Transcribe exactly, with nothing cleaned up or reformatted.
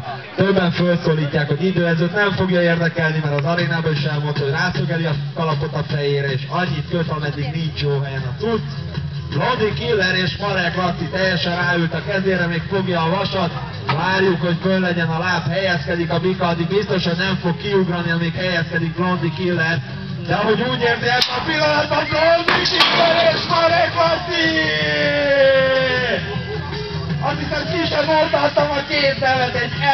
többen felszólítják, hogy idő, ez őt nem fogja érdekelni, mert az arénában is elmondta, hogy rászögeli a kalapot a fejére, és annyit köt, ameddig nincs jó helyen a cucc. Blondi Killer és Marek Laci teljesen ráült a kezére, még fogja a vasat. Várjuk, hogy föl legyen a láb, helyezkedik a bika, addig biztos, hogy nem fog kiugrani, amíg helyezkedik Blondi Killer. De ahogy úgy érzi ezt a pillanatban, Blondi Killer és Marek Laci! Azt hiszem, ki sem mondhattam a két nevet, egy